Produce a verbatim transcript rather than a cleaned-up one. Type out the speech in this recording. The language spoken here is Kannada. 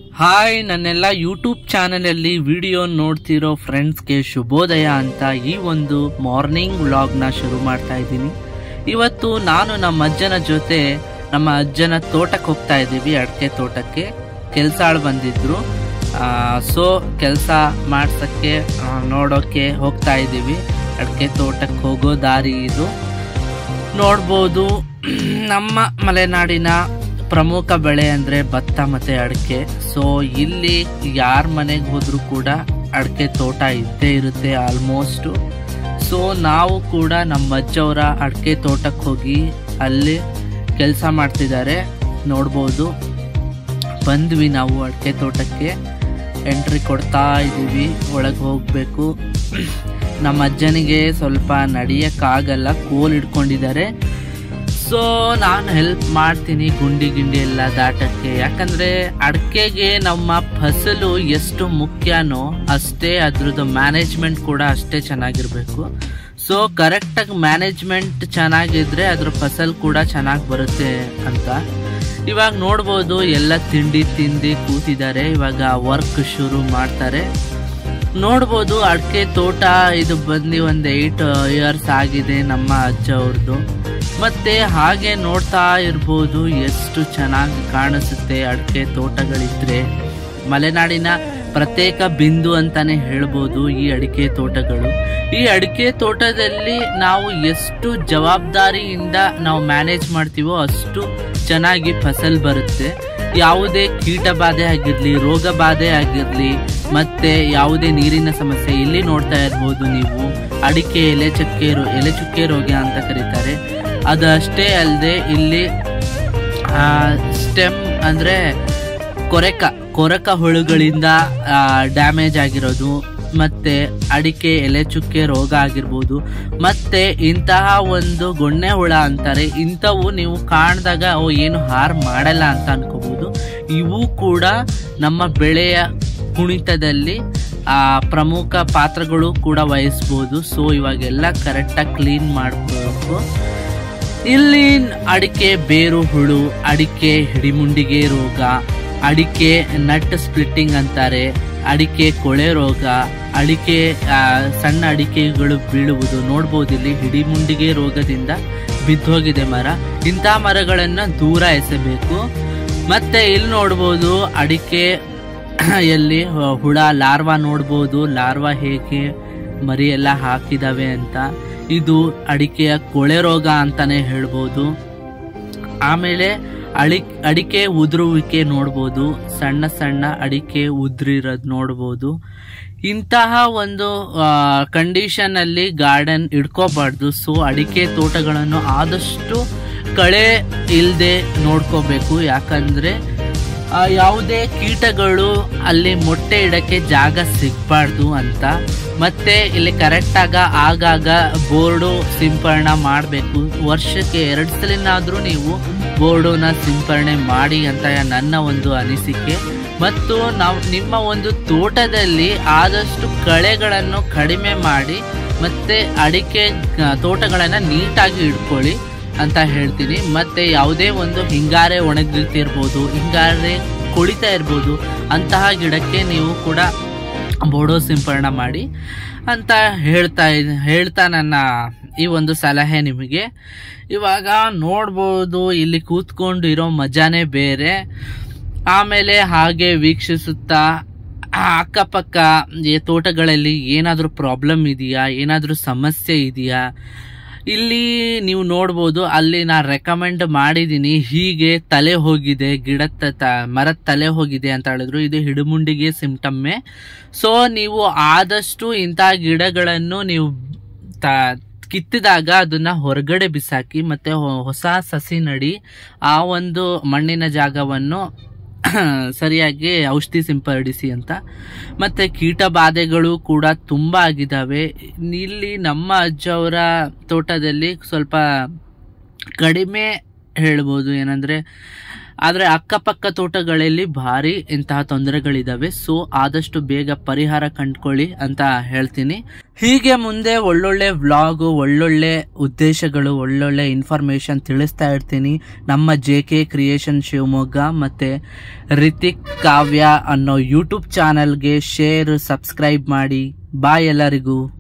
ಹಾಯ್, ನನ್ನೆಲ್ಲ ಯೂಟ್ಯೂಬ್ ಚಾನಲಲ್ಲಿ ವಿಡಿಯೋ ನೋಡ್ತಿರೋ ಫ್ರೆಂಡ್ಸ್ಗೆ ಶುಭೋದಯ ಅಂತ ಈ ಒಂದು ಮಾರ್ನಿಂಗ್ ವ್ಲಾಗ್ನ ಶುರು ಮಾಡ್ತಾ ಇದ್ದೀನಿ. ಇವತ್ತು ನಾನು ನಮ್ಮ ಅಜ್ಜನ ಜೊತೆ ನಮ್ಮ ಅಜ್ಜನ ತೋಟಕ್ಕೆ ಹೋಗ್ತಾ ಇದ್ದೀವಿ. ಅಡಿಕೆ ತೋಟಕ್ಕೆ ಕೆಲಸಾಳು ಬಂದಿದ್ರು. ಸೊ ಕೆಲಸ ಮಾಡ್ಸೋಕ್ಕೆ ನೋಡೋಕ್ಕೆ ಹೋಗ್ತಾ ಇದ್ದೀವಿ. ಅಡಿಕೆ ತೋಟಕ್ಕೆ ಹೋಗೋ ದಾರಿ ಇದು. ನೋಡ್ಬೋದು, ನಮ್ಮ ಮಲೆನಾಡಿನ ಪ್ರಮುಖ ಬೆಳೆ ಅಂದರೆ ಭತ್ತ ಮತ್ತು ಅಡಿಕೆ. ಸೊ ಇಲ್ಲಿ ಯಾರ ಮನೆಗೆ ಹೋದರೂ ಕೂಡ ಅಡಿಕೆ ತೋಟ ಇದ್ದೇ ಇರುತ್ತೆ ಆಲ್ಮೋಸ್ಟು. ಸೊ ನಾವು ಕೂಡ ನಮ್ಮ ಅಜ್ಜವರ ಅಡಿಕೆ ತೋಟಕ್ಕೆ ಹೋಗಿ ಅಲ್ಲಿ ಕೆಲಸ ಮಾಡ್ತಿದ್ದಾರೆ. ನೋಡ್ಬೋದು, ಬಂದ್ವಿ ನಾವು ಅಡಿಕೆ ತೋಟಕ್ಕೆ. ಎಂಟ್ರಿ ಕೊಡ್ತಾ ಇದ್ದೀವಿ, ಒಳಗೆ ಹೋಗಬೇಕು. ನಮ್ಮ ಅಜ್ಜನಿಗೆ ಸ್ವಲ್ಪ ನಡೆಯೋಕ್ಕಾಗಲ್ಲ, ಕೋಲ್ ಹಿಡ್ಕೊಂಡಿದ್ದಾರೆ. ಸೊ ನಾನು ಹೆಲ್ಪ್ ಮಾಡ್ತೀನಿ ಗುಂಡಿ ಗಿಂಡಿ ಎಲ್ಲ ದಾಟಕ್ಕೆ. ಯಾಕಂದರೆ ಅಡಿಕೆಗೆ ನಮ್ಮ ಫಸಲು ಎಷ್ಟು ಮುಖ್ಯನೋ ಅಷ್ಟೇ ಅದ್ರದ್ದು ಮ್ಯಾನೇಜ್ಮೆಂಟ್ ಕೂಡ ಅಷ್ಟೇ ಚೆನ್ನಾಗಿರಬೇಕು. ಸೊ ಕರೆಕ್ಟಾಗಿ ಮ್ಯಾನೇಜ್ಮೆಂಟ್ ಚೆನ್ನಾಗಿದ್ರೆ ಅದ್ರ ಫಸಲು ಕೂಡ ಚೆನ್ನಾಗಿ ಬರುತ್ತೆ ಅಂತ. ಇವಾಗ ನೋಡ್ಬೋದು, ಎಲ್ಲ ತಿಂಡಿ ತಿಂದು ಕೂತಿದ್ದಾರೆ. ಇವಾಗ ವರ್ಕ್ ಶುರು ಮಾಡ್ತಾರೆ. ನೋಡ್ಬೋದು, ಅಡಿಕೆ ತೋಟ ಇದು ಬಂದು ಒಂದು ಏಯ್ಟ್ ಇಯರ್ಸ್ ಆಗಿದೆ ನಮ್ಮ ಅಜ್ಜ ಅವ್ರದ್ದು. ಮತ್ತೆ ಹಾಗೆ ನೋಡ್ತಾ ಇರ್ಬೋದು ಎಷ್ಟು ಚೆನ್ನಾಗಿ ಕಾಣಿಸುತ್ತೆ ಅಡಿಕೆ ತೋಟಗಳಿದ್ರೆ. ಮಲೆನಾಡಿನ ಪ್ರತ್ಯೇಕ ಬಿಂದು ಅಂತಾನೆ ಹೇಳ್ಬೋದು ಈ ಅಡಿಕೆ ತೋಟಗಳು. ಈ ಅಡಿಕೆ ತೋಟದಲ್ಲಿ ನಾವು ಎಷ್ಟು ಜವಾಬ್ದಾರಿಯಿಂದ ನಾವು ಮ್ಯಾನೇಜ್ ಮಾಡ್ತೀವೋ ಅಷ್ಟು ಚೆನ್ನಾಗಿ ಫಸಲ್ ಬರುತ್ತೆ. ಯಾವುದೇ ಕೀಟ ಬಾಧೆ ಆಗಿರಲಿ, ರೋಗ ಬಾಧೆ ಆಗಿರಲಿ, ಮತ್ತೆ ಯಾವುದೇ ನೀರಿನ ಸಮಸ್ಯೆ. ಇಲ್ಲಿ ನೋಡ್ತಾ ಇರ್ಬೋದು ನೀವು, ಅಡಿಕೆ ಎಲೆ ಚಕ್ಕೆ ರೋ ಎಲೆ ಚುಕ್ಕೆ ರೋಗ ಅಂತ ಕರೀತಾರೆ. ಅದಷ್ಟೇ ಅಲ್ಲದೆ ಇಲ್ಲಿ ಸ್ಟೆಮ್ ಅಂದರೆ ಕೊರೆಕ ಕೊರಕ ಹುಳುಗಳಿಂದ ಡ್ಯಾಮೇಜ್ ಆಗಿರೋದು, ಮತ್ತೆ ಅಡಿಕೆ ಎಲೆ ಚುಕ್ಕೆ ರೋಗ ಆಗಿರ್ಬೋದು, ಮತ್ತೆ ಇಂತಹ ಒಂದು ಗೊಣ್ಣೆ ಹುಳ ಅಂತಾರೆ. ಇಂಥವು ನೀವು ಕಾಣಿದಾಗ ಅವು ಏನು ಹಾರ್ ಮಾಡಲ್ಲ ಅಂತ ಅನ್ಕೋಬಹುದು. ಇವು ಕೂಡ ನಮ್ಮ ಬೆಳೆಯ ಕುಣಿತದಲ್ಲಿ ಆ ಪ್ರಮುಖ ಪಾತ್ರಗಳು ಕೂಡ ವಹಿಸ್ಬೋದು. ಸೊ ಇವಾಗೆಲ್ಲ ಕರೆಕ್ಟಾಗಿ ಕ್ಲೀನ್ ಮಾಡಬೇಕು. ಇಲ್ಲಿ ಅಡಿಕೆ ಬೇರು ಹುಳು, ಅಡಿಕೆ ಹಿಡಿಮುಂಡಿಗೆ ರೋಗ, ಅಡಿಕೆ ನಟ್ ಸ್ಪ್ಲಿಟ್ಟಿಂಗ್ ಅಂತಾರೆ, ಅಡಿಕೆ ಕೊಳೆ ರೋಗ, ಅಡಿಕೆ ಸಣ್ಣ ಅಡಿಕೆಗಳು ಬೀಳುವುದು. ನೋಡ್ಬೋದು, ಇಲ್ಲಿ ಹಿಡಿಮುಂಡಿಗೆ ರೋಗದಿಂದ ಬಿದ್ದೋಗಿದೆ ಮರ. ಇಂಥ ಮರಗಳನ್ನು ದೂರ ಎಸೆಬೇಕು. ಮತ್ತೆ ಇಲ್ಲಿ ನೋಡ್ಬೋದು, ಅಡಿಕೆ ಎಲ್ಲಿ ಹುಳ ಲಾರ್ವಾ ನೋಡ್ಬೋದು, ಲಾರ್ವಾ ಹೇಗೆ ಮರಿ ಎಲ್ಲ ಹಾಕಿದಾವೆ ಅಂತ. ಇದು ಅಡಿಕೆಯ ಕೊಳೆ ರೋಗ ಅಂತಾನೆ ಹೇಳ್ಬೋದು. ಆಮೇಲೆ ಅಡಿ ಅಡಿಕೆ ಉದುರುವಿಕೆ ನೋಡ್ಬೋದು, ಸಣ್ಣ ಸಣ್ಣ ಅಡಿಕೆ ಉದುರಿರೋದು ನೋಡ್ಬೋದು. ಇಂತಹ ಒಂದು ಕಂಡೀಷನ್ ಅಲ್ಲಿ ಗಾರ್ಡನ್ ಇಡ್ಕೋಬಾರ್ದು. ಸೊ ಅಡಿಕೆ ತೋಟಗಳನ್ನು ಆದಷ್ಟು ಕಳೆ ಇಲ್ಲದೆ ನೋಡ್ಕೋಬೇಕು. ಯಾಕಂದ್ರೆ ಯಾವುದೇ ಕೀಟಗಳು ಅಲ್ಲಿ ಮೊಟ್ಟೆ ಇಡಕ್ಕೆ ಜಾಗ ಸಿಗಬಾರ್ದು ಅಂತ. ಮತ್ತೆ ಇಲ್ಲಿ ಕರೆಕ್ಟಾಗ ಆಗಾಗ ಬೋರ್ಡು ಸಿಂಪರಣೆ ಮಾಡಬೇಕು. ವರ್ಷಕ್ಕೆ ಎರಡು ಸಲನಾದರೂ ನೀವು ಬೋರ್ಡನ್ನ ಸಿಂಪರಣೆ ಮಾಡಿ ಅಂತ ನನ್ನ ಒಂದು ಅನಿಸಿಕೆ. ಮತ್ತು ನಾವು ನಿಮ್ಮ ಒಂದು ತೋಟದಲ್ಲಿ ಆದಷ್ಟು ಕಳೆಗಳನ್ನು ಕಡಿಮೆ ಮಾಡಿ ಮತ್ತೆ ಅಡಿಕೆ ತೋಟಗಳನ್ನು ನೀಟಾಗಿ ಇಟ್ಕೊಳ್ಳಿ ಅಂತ ಹೇಳ್ತೀನಿ. ಮತ್ತೆ ಯಾವುದೇ ಒಂದು ಹಿಂಗಾರೆ ಒಣಗಿರ್ತಿರ್ಬೋದು, ಹಿಂಗಾರೆ ಕೊಳಿತಾ ಇರ್ಬೋದು, ಅಂತಹ ಗಿಡಕ್ಕೆ ನೀವು ಕೂಡ ಬೋರ್ಡೋ ಸಿಂಪರಣೆ ಮಾಡಿ ಅಂತ ಹೇಳ್ತಾ ಹೇಳ್ತಾ ನನ್ನ ಈ ಒಂದು ಸಲಹೆ ನಿಮಗೆ. ಇವಾಗ ನೋಡ್ಬೋದು, ಇಲ್ಲಿ ಕೂತ್ಕೊಂಡು ಇರೋ ಮಜಾನೇ ಬೇರೆ. ಆಮೇಲೆ ಹಾಗೆ ವೀಕ್ಷಿಸುತ್ತಾ ಅಕ್ಕಪಕ್ಕ ತೋಟಗಳಲ್ಲಿ ಏನಾದರೂ ಪ್ರಾಬ್ಲಮ್ ಇದೆಯಾ, ಏನಾದರೂ ಸಮಸ್ಯೆ ಇದೆಯಾ. ಇಲ್ಲಿ ನೀವು ನೋಡ್ಬೋದು, ಅಲ್ಲಿ ನಾನು ರೆಕಮೆಂಡ್ ಮಾಡಿದ್ದೀನಿ. ಹೀಗೆ ತಲೆ ಹೋಗಿದೆ, ಗಿಡದ ತ ಮರದ ತಲೆ ಹೋಗಿದೆ ಅಂತ ಹೇಳಿದ್ರು. ಇದು ಹಿಡಿಮುಂಡಿಗೆ ಸಿಂಪ್ಟಮ್ಮೆ. ಸೊ ನೀವು ಆದಷ್ಟು ಇಂಥ ಗಿಡಗಳನ್ನು ನೀವು ತ ಕಿತ್ತಿದಾಗ ಅದನ್ನ ಹೊರಗಡೆ ಬಿಸಾಕಿ ಮತ್ತೆ ಹೊಸ ಸಸಿ ನಡಿ. ಆ ಒಂದು ಮಣ್ಣಿನ ಜಾಗವನ್ನು ಸರಿಯಾಗಿ ಔಷಧಿ ಸಿಂಪಡಿಸಿ ಅಂತ. ಮತ್ತೆ ಕೀಟ ಬಾಧೆಗಳು ಕೂಡ ತುಂಬ ಆಗಿದ್ದಾವೆ. ಇಲ್ಲಿ ನಮ್ಮ ಅಜ್ಜವರ ತೋಟದಲ್ಲಿ ಸ್ವಲ್ಪ ಕಡಿಮೆ ಹೇಳ್ಬೋದು. ಏನಂದರೆ ಆದರೆ ಅಕ್ಕಪಕ್ಕ ತೋಟಗಳಲ್ಲಿ ಭಾರಿ ಇಂತಹ ತೊಂದರೆಗಳಿದಾವೆ. ಸೊ ಆದಷ್ಟು ಬೇಗ ಪರಿಹಾರ ಕಂಡುಕೊಳ್ಳಿ ಅಂತ ಹೇಳ್ತೀನಿ. ಹೀಗೆ ಮುಂದೆ ಒಳ್ಳೊಳ್ಳೆ ವ್ಲಾಗು, ಒಳ್ಳೊಳ್ಳೆ ಉದ್ದೇಶಗಳು, ಒಳ್ಳೊಳ್ಳೆ ಇನ್ಫಾರ್ಮೇಶನ್ ತಿಳಿಸ್ತಾ ಇರ್ತೀನಿ ನಮ್ಮ ಜೆ ಕೆ ಕ್ರಿಯೇಷನ್ ಶಿವಮೊಗ್ಗ ಮತ್ತೆ ರಿತಿಕ್ ಕಾವ್ಯ ಅನ್ನೋ ಯೂಟ್ಯೂಬ್ ಚಾನಲ್ಗೆ ಶೇರ್, ಸಬ್ಸ್ಕ್ರೈಬ್ ಮಾಡಿ. ಬಾಯ್ ಎಲ್ಲರಿಗೂ.